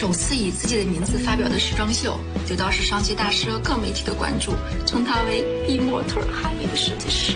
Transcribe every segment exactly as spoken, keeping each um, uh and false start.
首次以自己的名字发表的时装秀，得到时尚界大师和各媒体的关注，称他为比模特还美的设计师。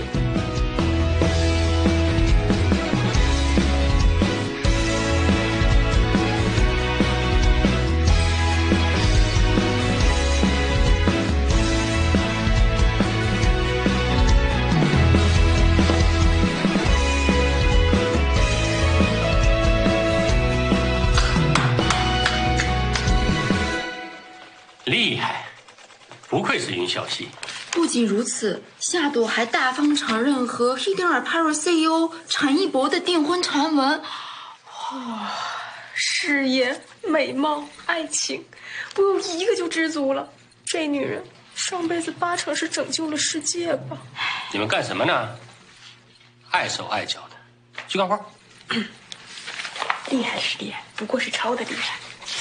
厉害，不愧是云小溪。 不仅如此，夏朵还大方承认和 Hidden Apparel C E O 陈一博的订婚传闻。 哇，事业、美貌、爱情，我有一个就知足了。这女人上辈子八成是拯救了世界吧？ 你们干什么呢？碍手碍脚的，去干活。 厉害是厉害，不过是抄的厉害。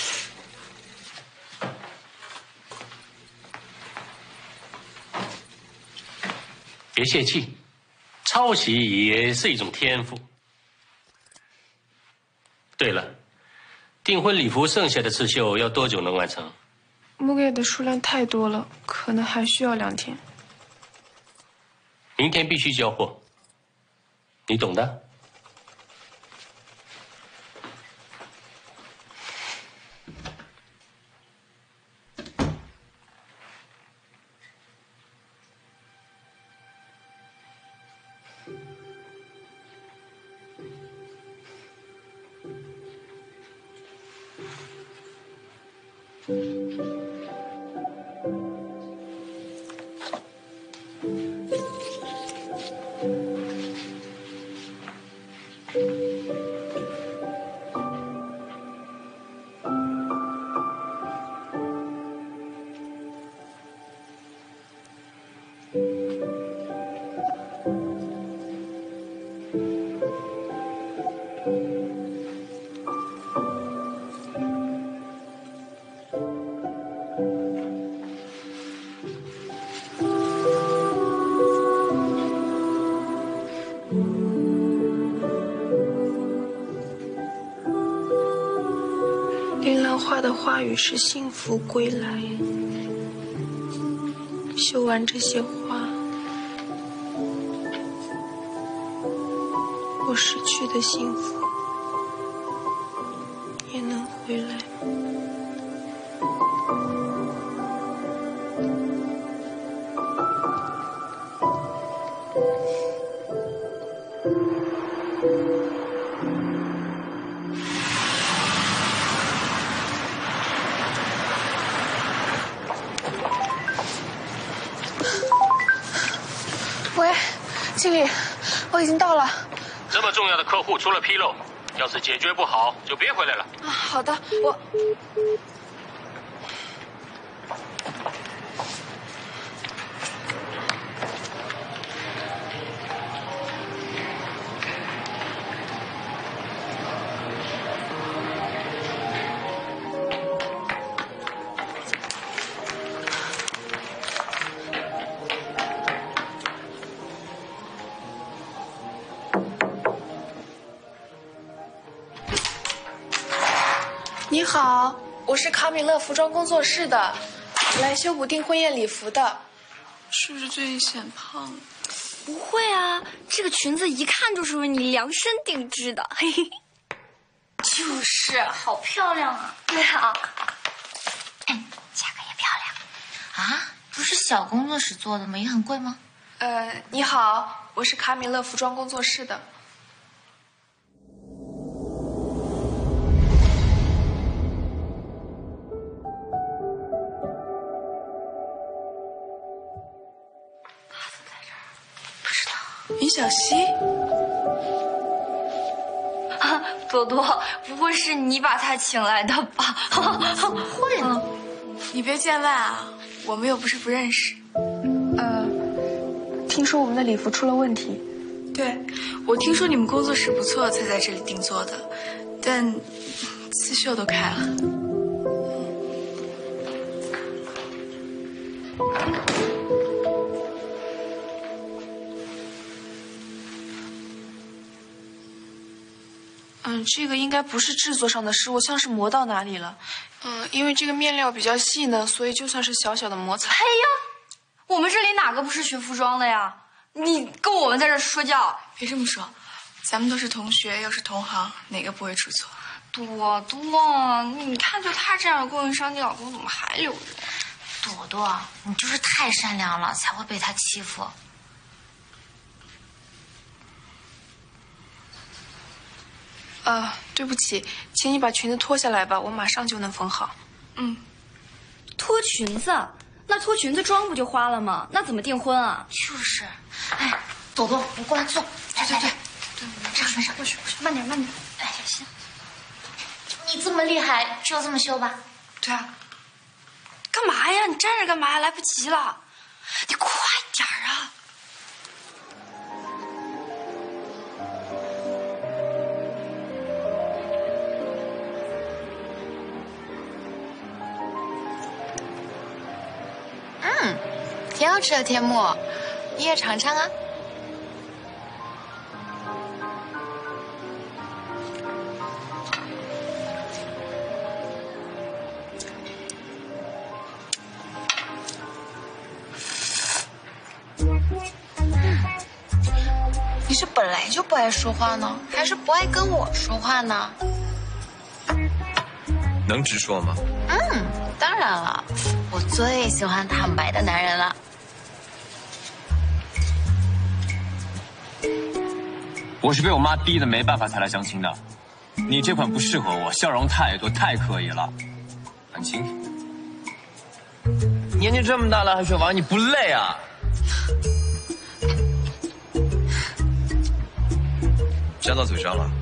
别泄气，抄袭也是一种天赋。对了，订婚礼服剩下的刺绣要多久能完成？ 木给的数量太多了，可能还需要两天。 明天必须交货，你懂的。 铃兰画的花语是幸福归来。绣完这些花，我失去的幸福也能回来。喂，经理，我已经到了。 这么重要的客户出了纰漏，要是解决不好，就别回来了。 啊，好的，我。你好，我是卡米勒服装工作室的，来修补订婚宴礼服的。是不是最近显胖了？ 不会啊，这个裙子一看就是为你量身定制的，嘿嘿。就是，好漂亮啊！对啊， 嗯，价格也漂亮。啊，不是小工作室做的吗？也很贵吗？ 呃，你好，我是卡米勒服装工作室的。云小溪， 啊，朵朵，不会是你把他请来的吧？ 怎么会呢？ 你别见外啊，我们又不是不认识。呃，听说我们的礼服出了问题。对，我听说你们工作室不错，才在这里定做的，但刺绣都开了。嗯， 这个应该不是制作上的失误，像是磨到哪里了。嗯，因为这个面料比较细呢，所以就算是小小的摩擦。 嘿呀，我们这里哪个不是学服装的呀？你跟我们在这说教？ 别这么说，咱们都是同学，又是同行，哪个不会出错？ 朵朵，你看就他这样的供应商，你老公怎么还留着？ 朵朵，你就是太善良了，才会被他欺负。 啊，对不起，请你把裙子脱下来吧，我马上就能缝好。嗯， 脱裙子？那脱裙子妆不就花了吗？那怎么订婚啊？ 就是，哎，朵朵，你过来坐。来来来， 上上上，过去过去，慢点慢点。 哎，行。你这么厉害，就这么修吧。 对啊。干嘛呀？你站着干嘛？来不及了，你快点儿啊！ 嗯，挺好吃的天幕，你也尝尝啊。你是本来就不爱说话呢，还是不爱跟我说话呢？ 能直说吗？ 嗯，当然了，我最喜欢坦白的男人了。 我是被我妈逼的没办法才来相亲的，你这款不适合我，笑容太多，太刻意了。感情，年纪这么大了还学玩，你不累啊？粘到嘴上了。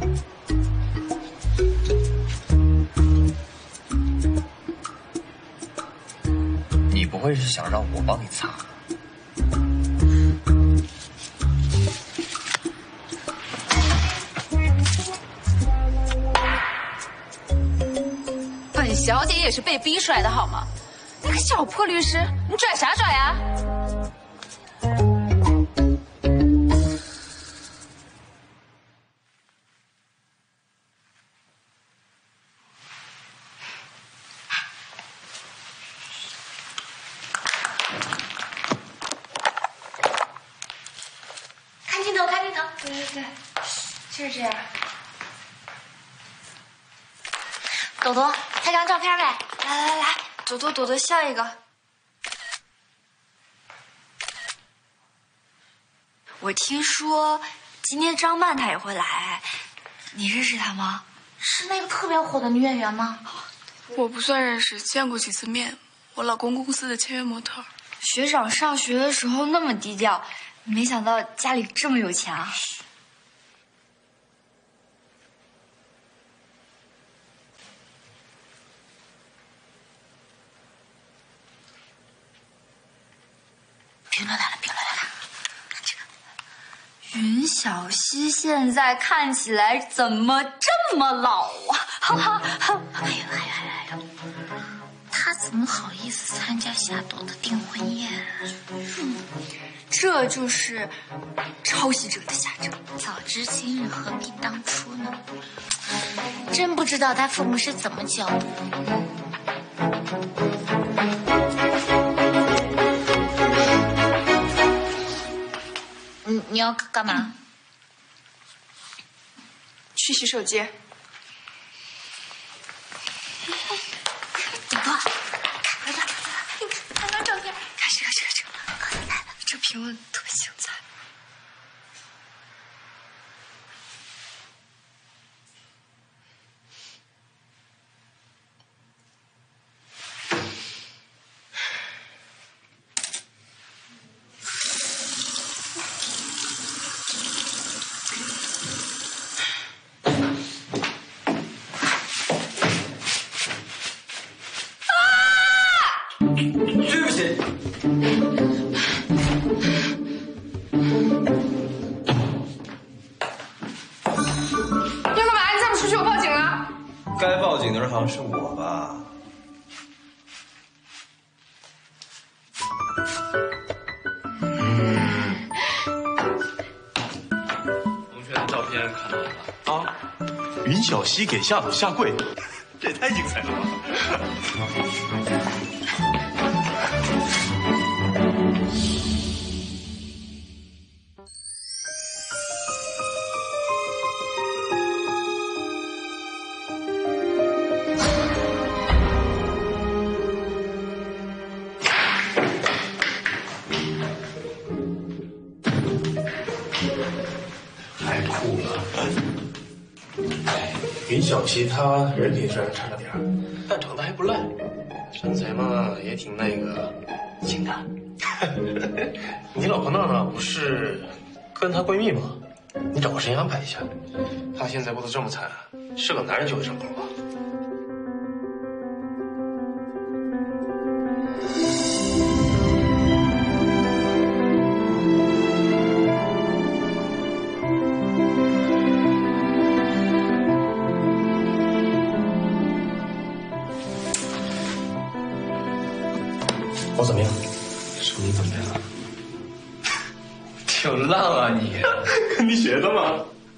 你不会是想让我帮你擦？ 本小姐也是被逼出来的好吗？那个小破律师，你拽啥拽呀？ 看镜头，看镜头。 对对对，就是这样。 朵朵，拍张照片呗。 来来来，朵朵朵朵笑一个。我听说今天张曼她也会来，你认识她吗？ 是那个特别火的女演员吗？ 我不算认识，见过几次面。我老公公司的签约模特。 学长上学的时候那么低调，没想到家里这么有钱啊！ 评论来了，评论来了，看这个。 云小溪现在看起来怎么这么老啊？哈哈哈！ 哎呦哎呦哎呦！他怎么好意思参加夏朵的订婚宴啊？ 嗯，这就是抄袭者的下场。 早知今日，何必当初呢？真不知道他父母是怎么教的。你你要干嘛？ 去洗手间。 朵朵， 来来来，看张照片，看这个这个这个，这评论特别精彩。 对不起。 你要干嘛？你再不出去，我报警了。 该报警的人好像是我吧？同学的照片看到了啊？ 云小溪给夏朵下跪，这也太精彩了吧！太酷了！哎，云小溪她人品虽然差了点儿，但长得还不赖，身材嘛也挺那个性感。你老婆娜娜不是跟她闺蜜吗？你找个时间安排一下。她现在过得这么惨，是个男人就会上钩吧？我怎么样？说你怎么样？ 挺浪啊你！ 跟你学的吗？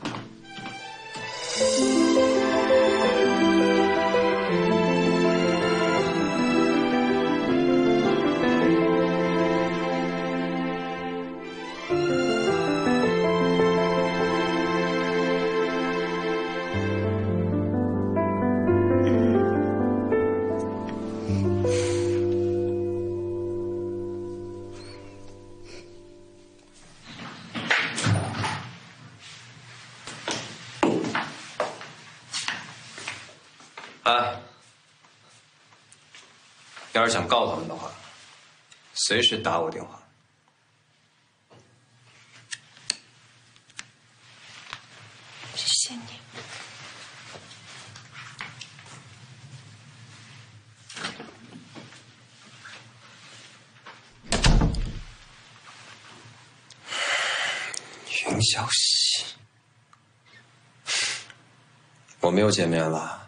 哎，要是想告他们的话，随时打我电话。 谢谢你。 云小溪，我们又见面了。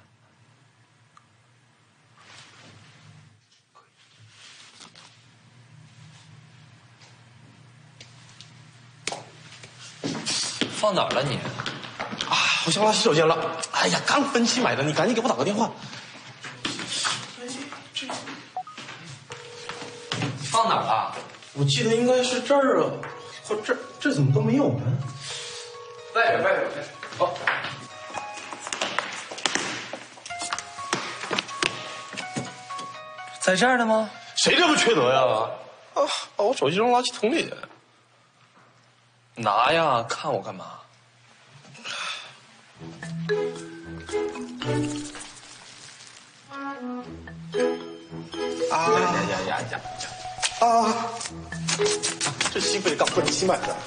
放哪儿了你？ 啊，我想拉洗手间了。哎呀，刚分期买的，你赶紧给我打个电话。 放哪儿了？ 我记得应该是这儿啊，或这这怎么都没有呢？ 外边，外边，外边。哦，在这儿呢吗？ 谁这么缺德呀？啊，把我手机扔垃圾桶里去。 拿呀，看我干嘛？ 啊呀呀呀呀！啊！这西服也刚分期买的。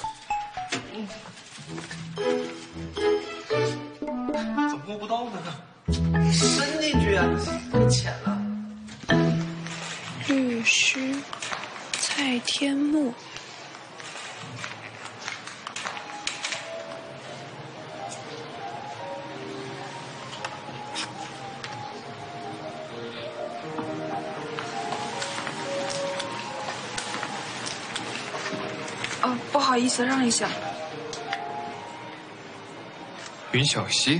怎么摸不到呢？伸进去呀，太浅了。 律师蔡天木。哦，不好意思，让一下。 云小溪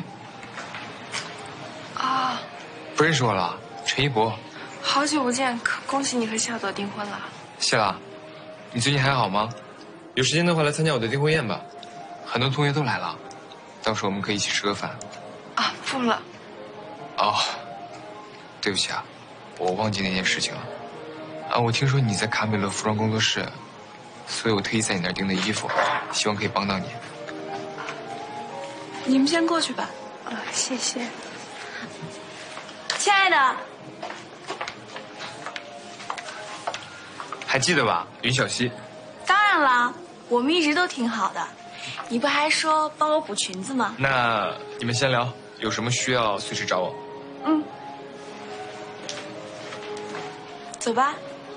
啊， 不认识我了，陈一博。 好久不见，恭喜你和夏朵订婚了。 谢了，你最近还好吗？有时间的话来参加我的订婚宴吧，很多同学都来了，到时候我们可以一起吃个饭。 啊，不了。 哦，对不起啊，我忘记那件事情了。啊，我听说你在卡美乐服装工作室。所以我特意在你那儿订的衣服，希望可以帮到你。 你们先过去吧。啊，谢谢。 亲爱的， 还记得吧，云小溪？ 当然啦，我们一直都挺好的。你不还说帮我补裙子吗？ 那你们先聊，有什么需要随时找我。 嗯，走吧。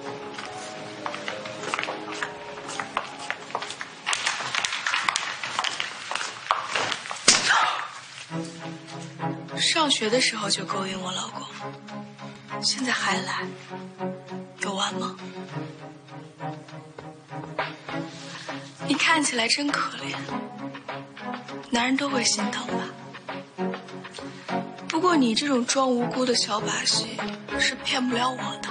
上学的时候就勾引我老公，现在还来，有完吗？你看起来真可怜，男人都会心疼吧？ 过你这种装无辜的小把戏是骗不了我的。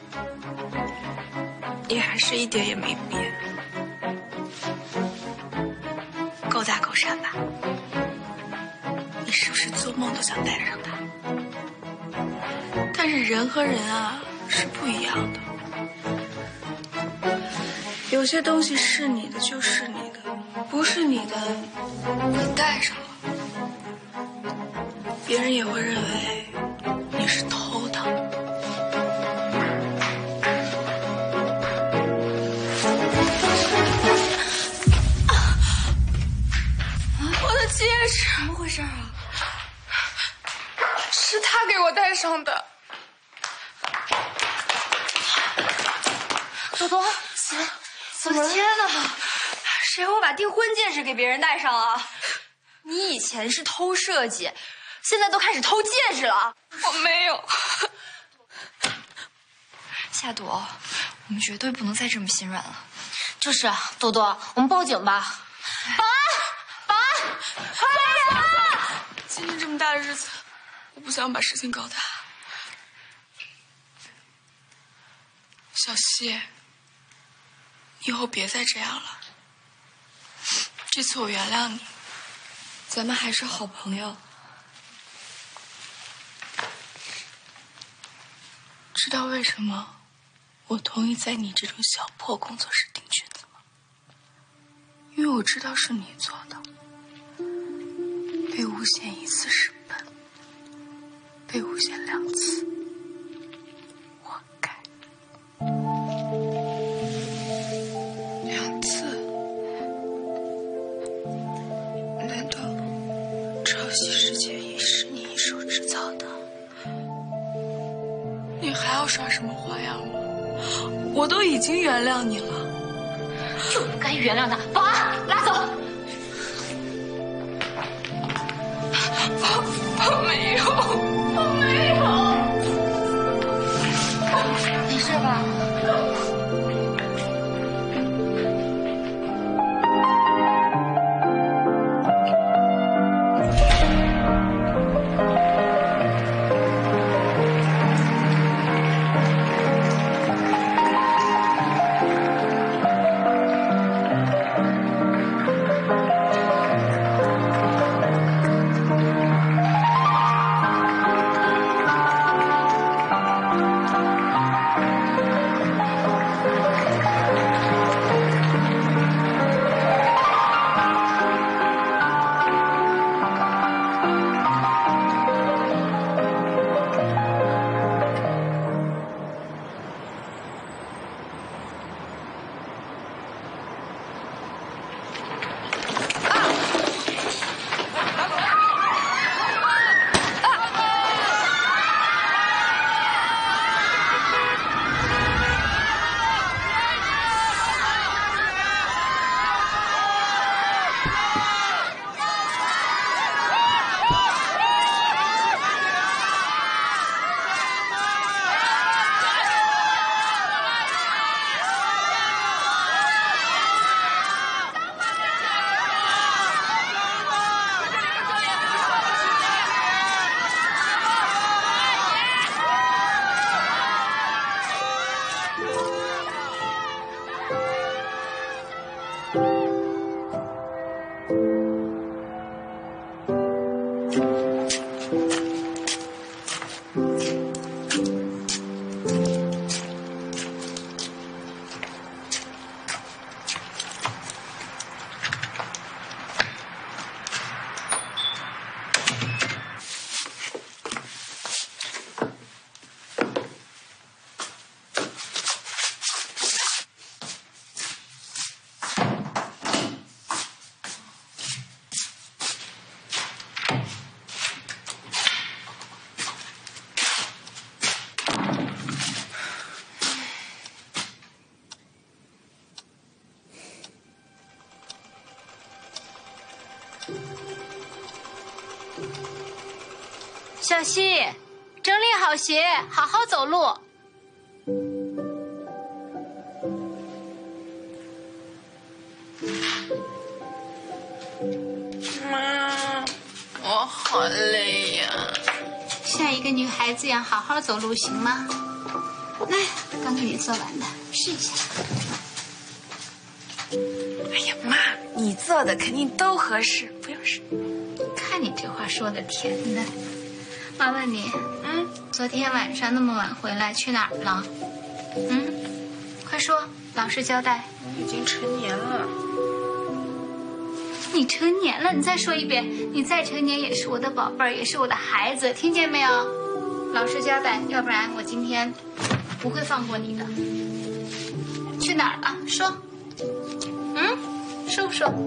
你还是一点也没变，够大够傻吧？你是不是做梦都想带上他？但是人和人啊是不一样的，有些东西是你的就是你的，不是你的你带上了，别人也会认为你是偷的。我的戒指， 怎么回事啊？ 是他给我戴上的。 朵朵，我的天哪！谁会把订婚戒指给别人戴上啊？你以前是偷设计，现在都开始偷戒指了。 我没有。 夏朵，我们绝对不能再这么心软了。 就是啊，朵朵，我们报警吧。保安，保安，快点啊！ 今天这么大的日子，我不想把事情搞大。小希，以后别再这样了。这次我原谅你，咱们还是好朋友。知道为什么我同意在你这种小破工作室订裙子吗？因为我知道是你做的，被诬陷一次是本，被诬陷两次，活该。两次？难道抄袭事件也是你一手制造的？你还要耍什么花样吗？我都已经原谅你了。 就不该原谅他！保安，拉走！ 我我没有，我没有。 没事吧？小希，整理好鞋，好好走路。 妈，我好累呀。 一个女孩子一样好好走路，行吗？来，刚给你做完的，试一下。 哎呀妈，你做的肯定都合适，不用试。 看你这话说的甜的。妈问你，嗯，昨天晚上那么晚回来去哪儿了？嗯，快说，老实交代。 我已经成年了。 你成年了，你再说一遍。你再成年也是我的宝贝儿，也是我的孩子，听见没有？老实交代，要不然我今天不会放过你的。去哪儿了？说。嗯，说不说？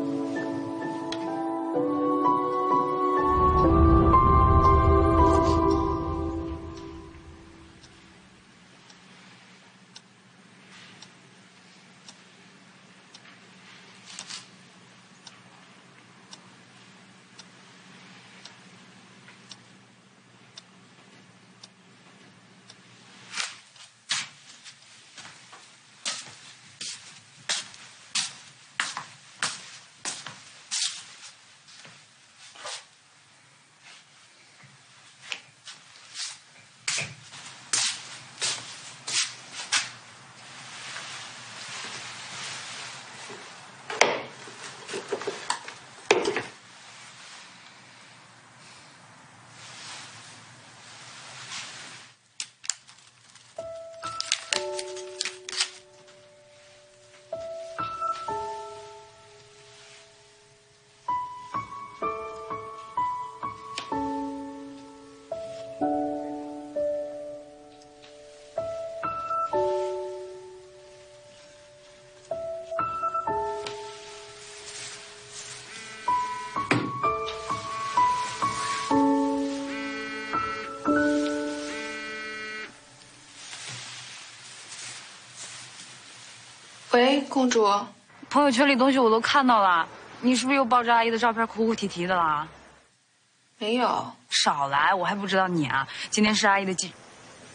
喂，公主， 朋友圈里东西我都看到了，你是不是又抱着阿姨的照片哭哭啼啼的啦？ 没有。 少来，我还不知道你啊。今天是阿姨的忌。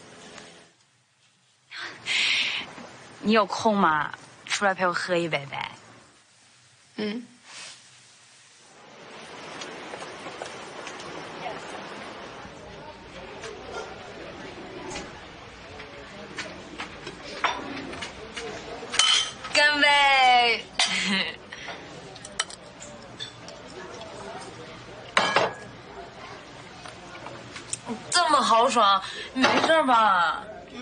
你有空吗？出来陪我喝一杯呗。 嗯。 干杯！这么豪爽，没事吧？ 嗯，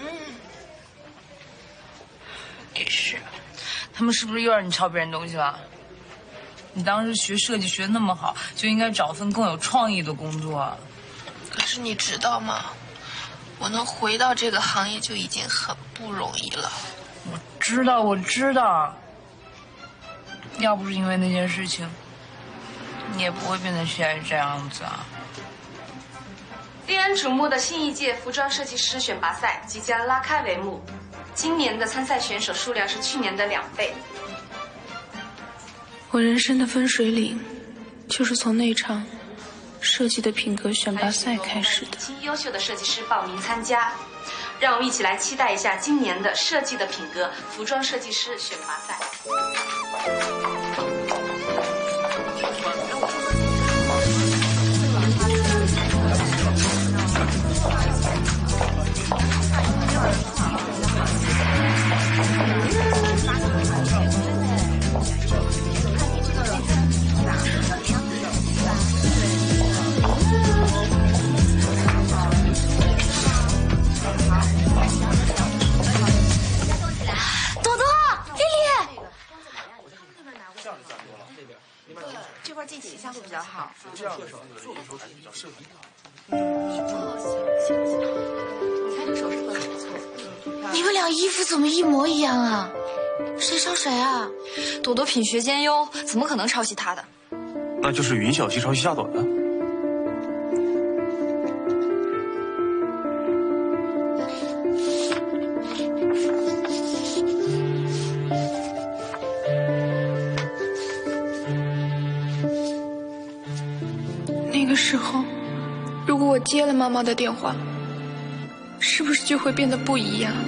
没事。 他们是不是又让你抄别人东西了？你当时学设计学那么好，就应该找份更有创意的工作。 可是你知道吗？我能回到这个行业就已经很不容易了。 我知道，我知道。要不是因为那件事情，你也不会变成现在这样子啊。 令人瞩目的新一届服装设计师选拔赛即将拉开帷幕，今年的参赛选手数量是去年的两倍。 我人生的分水岭，就是从那场设计的品格选拔赛开始的。 年轻优秀的设计师报名参加，让我们一起来期待一下今年的设计的品格服装设计师选拔赛。 朵朵，丽丽， 这块进气箱会比较好。 你们俩衣服怎么一模一样啊？谁抄谁啊？ 朵朵品学兼优，怎么可能抄袭她的？ 那就是云小溪抄袭夏朵的。 那个时候，如果我接了妈妈的电话，是不是就会变得不一样？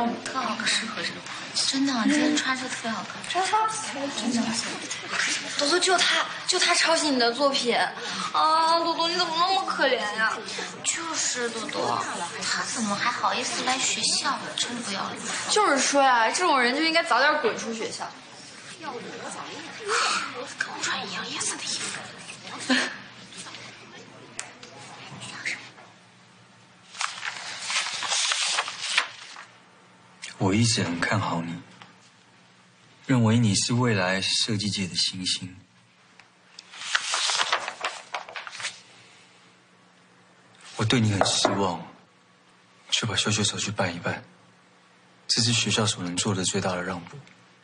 特好看，适合这个款。真的，你今天穿着特别好看。真的，真的。 朵朵，就他，就他抄袭你的作品啊！朵朵，你怎么那么可怜呀？ 就是朵朵，他怎么还好意思来学校？真不要脸！ 就是说呀，这种人就应该早点滚出学校。 跟我穿一样颜色的衣服。 我一直很看好你，认为你是未来设计界的新星。我对你很失望，却把秀秀手去办一办，这是学校所能做的最大的让步。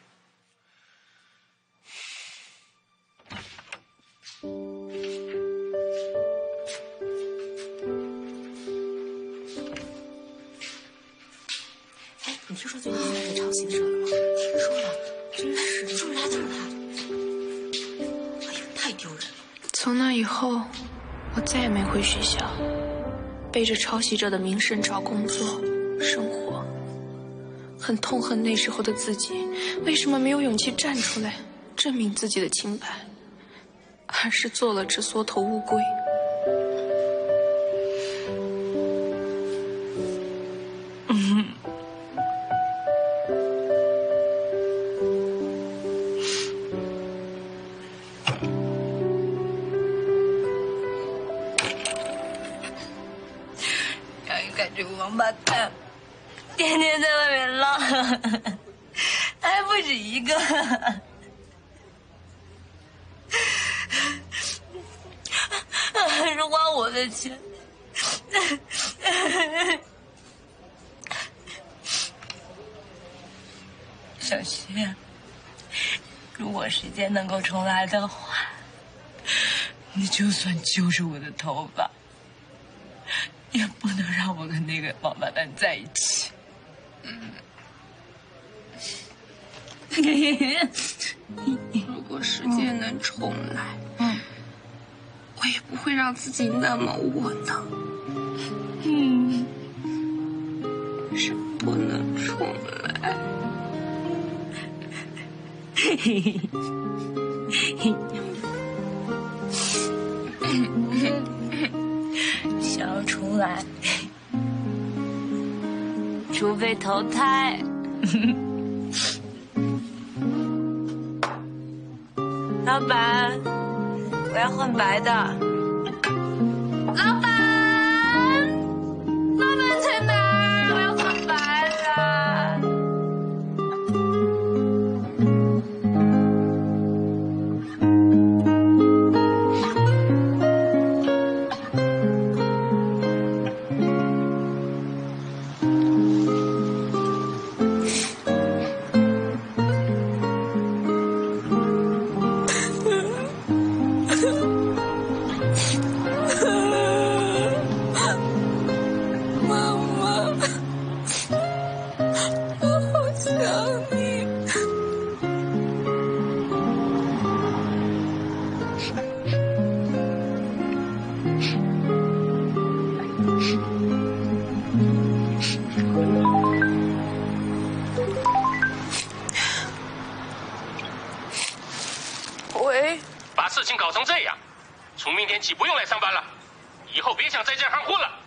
你听说最近在抄袭的事了吗？听说了，真是的，就是他，就是他。哎呀，太丢人了！ 从那以后，我再也没回学校，背着抄袭者的名声找工作、生活。很痛恨那时候的自己，为什么没有勇气站出来，证明自己的清白，而是做了只缩头乌龟。嗯。 这个王八蛋，天天在外面浪，还不止一个。还是花我的钱。小徐，如果时间能够重来的话，你就算揪着我的头发，也不能让我跟那个王八蛋在一起。嗯。 如果时间能重来，嗯，我也不会让自己那么窝囊。嗯，是不能重来。嘿嘿嘿。想要重来，除非投胎。老板，我要换白的。老板，老板在哪儿？我要换白的。 喂，把事情搞成这样，从明天起不用来上班了，以后别想在这行混了。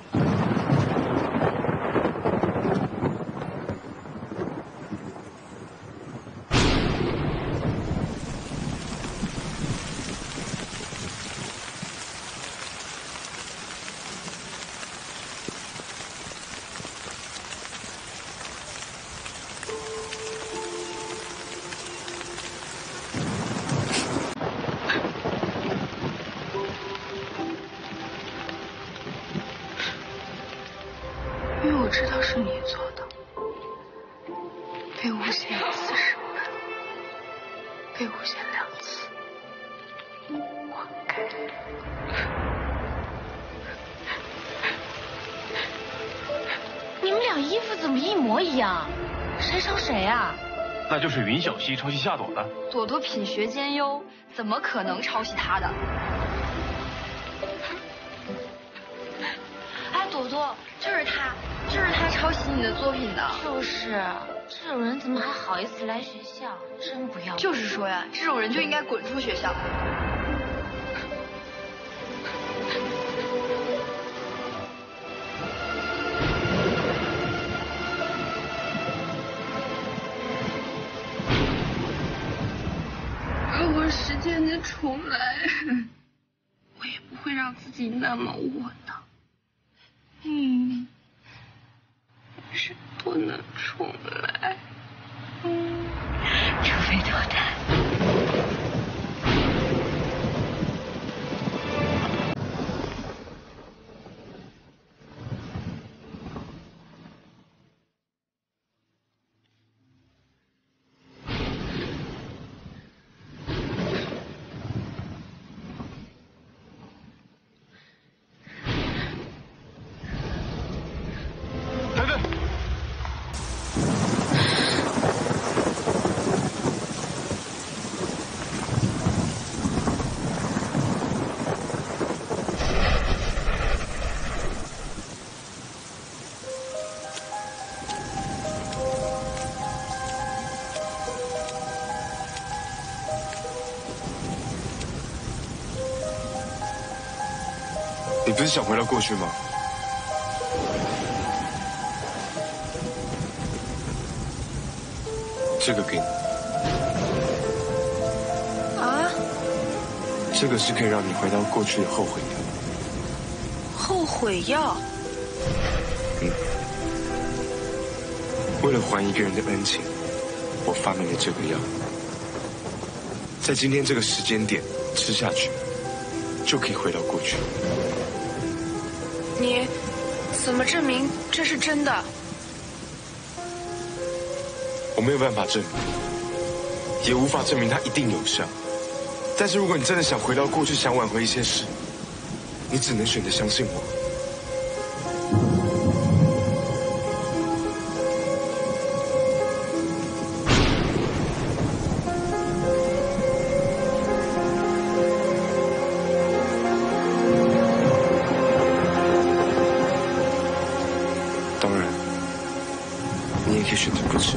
因为我知道是你做的，被诬陷一次是本，被诬陷两次，活该。 你们俩衣服怎么一模一样？谁抄谁啊？ 那就是云小溪抄袭夏朵的。 朵朵品学兼优，怎么可能抄袭她的？哎，朵朵， 就是他，就是他抄袭你的作品的。 就是，这种人怎么还好意思来学校？真不要。 就是说呀，这种人就应该滚出学校。 如果时间能重来，我也不会让自己那么窝囊。嗯，但是不能重来。嗯， 除非脱单。 你不是想回到过去吗？这个给你。 啊？ 这个是可以让你回到过去的后悔药。 后悔药？ 嗯。为了还一个人的恩情，我发明了这个药。在今天这个时间点吃下去，就可以回到过去。 你怎么证明这是真的？ 我没有办法证明，也无法证明它一定有效。但是如果你真的想回到过去，想挽回一些事，你只能选择相信我。当然，你也可以选择不吃。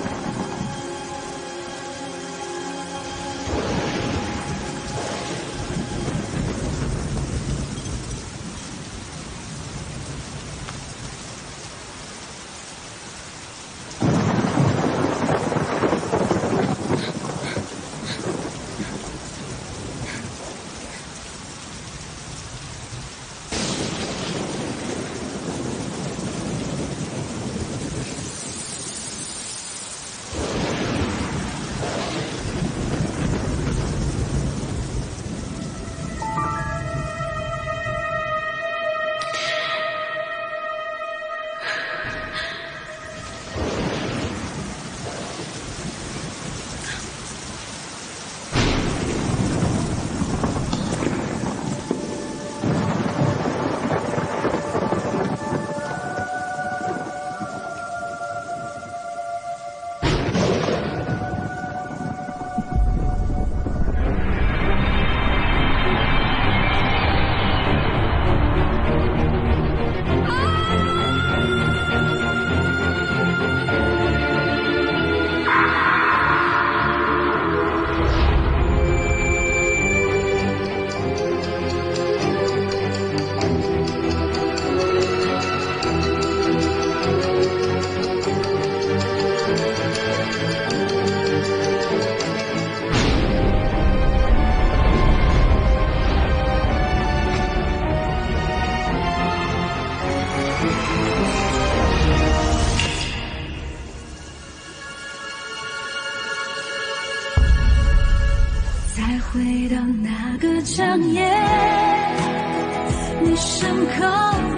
再回到那个长夜，你深刻